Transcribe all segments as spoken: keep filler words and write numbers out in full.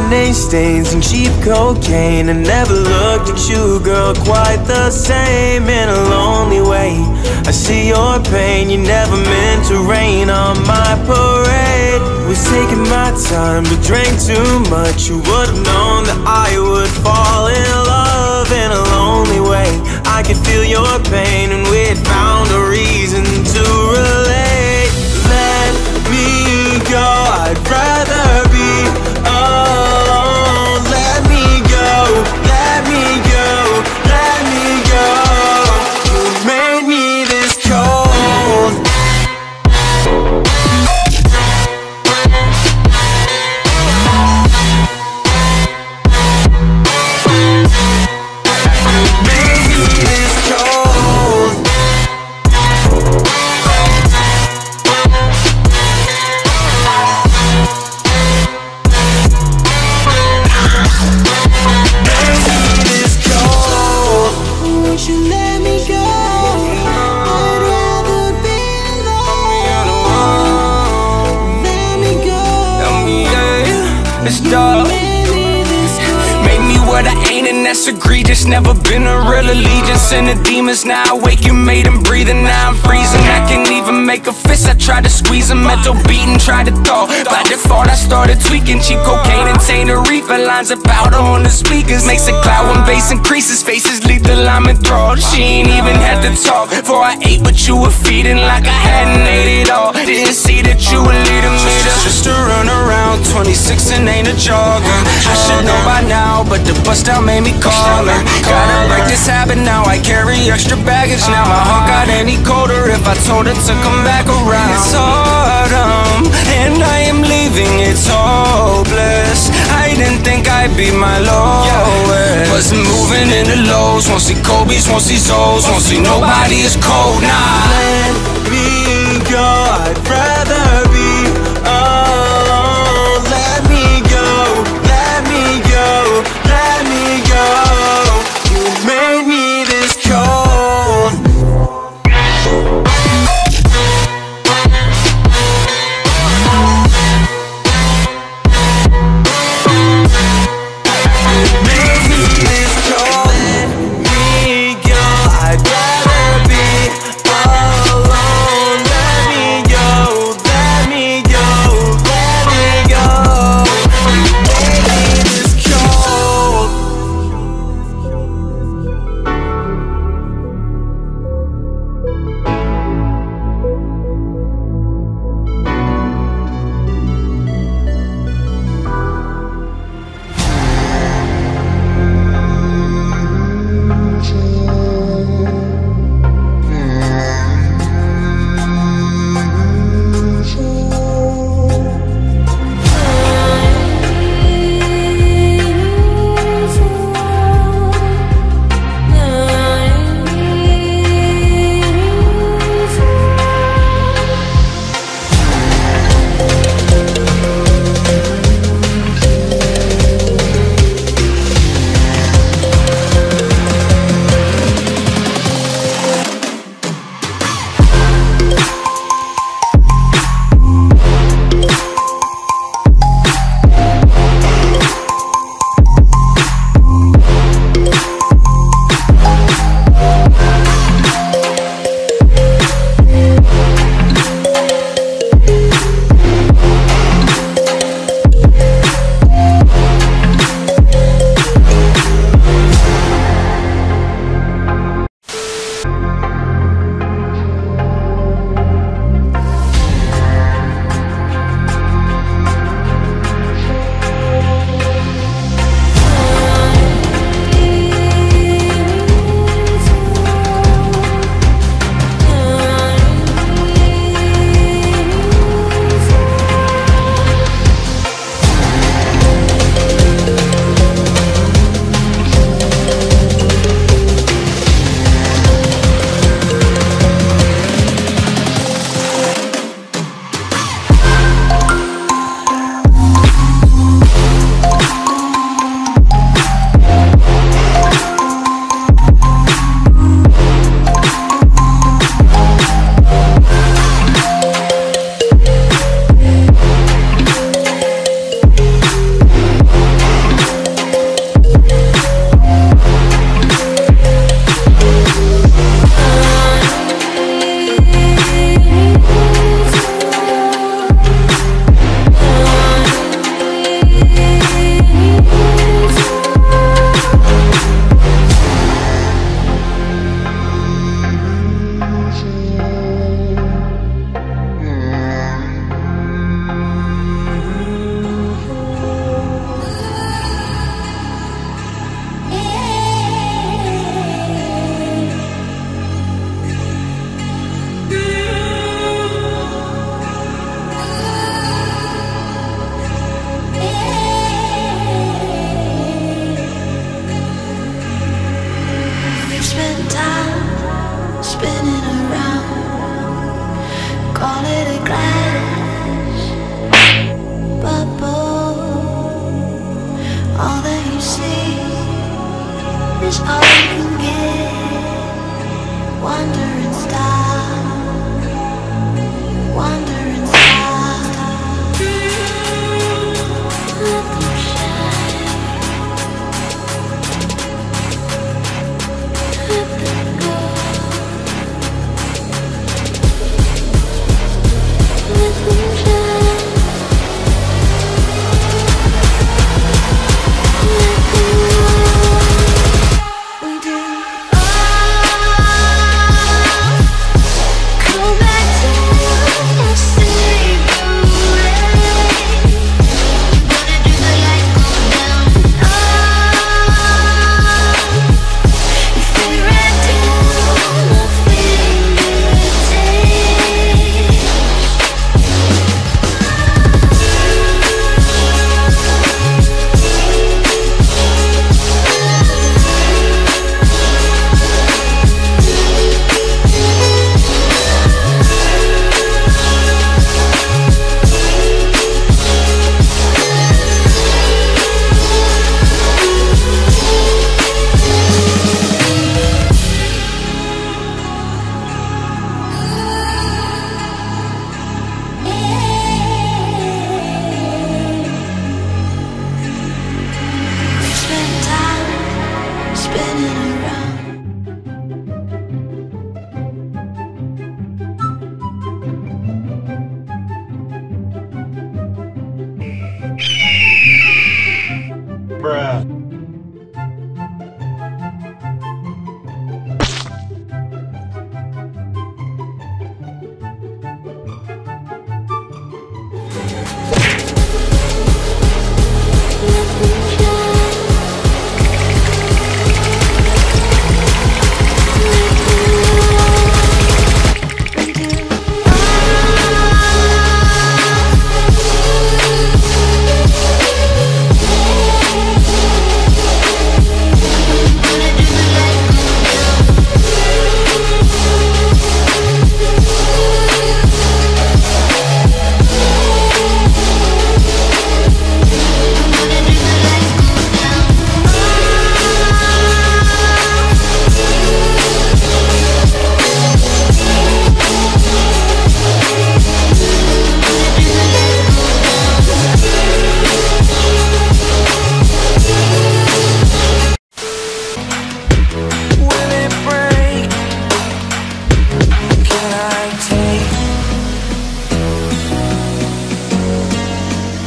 Lemonade stains and cheap cocaine. I never looked at you, girl, quite the same. In a lonely way, I see your pain. You never meant to rain on my parade. Was taking my time but drank too much. You would've known that I would fall in love in a lonely way. I could feel your pain and we'd found a reason to relate. Let me go, I'd rather be alone. Let me go, let me go, let me go. You made me this cold. Made me this cold. Won't you let me go? I'd rather be alone. Let me go. It's dark. Made me what I ain't, and that's egregious. Never been a real allegiance. And the demons now awake, you made them breathe, and now I'm freezing. I can't even make a fist. I tried to squeeze a mental beating, tried to thaw. By default, I started tweaking. Cheap cocaine and tainted reefer. Lines of powder on the speakers makes a cloud when bass increases. Faces lethal, I'm enthralled. She ain't even had to talk. For I ate what you were feeding like I hadn't ate it all. Didn't see that you were leading me to just to run around. Twenty-six and ain't a jogger. I should know by now, but the bus down made me call her. Gotta break this habit now, I carry extra baggage. Now my heart got any colder if I told her to come back around. It's autumn, and I am leaving, it's hopeless. I didn't think I'd be my lowest. Wasn't moving in the lows, won't see Kobe's, won't see Zoes, won't see nobody is cold, nah. Let me go, I'd rather be alone. Let me go, let me go, let me go. You made me this cold. Made me this cold. Let me go, I'd rather be alone. Let me go,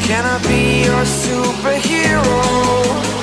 Can I be your superhero?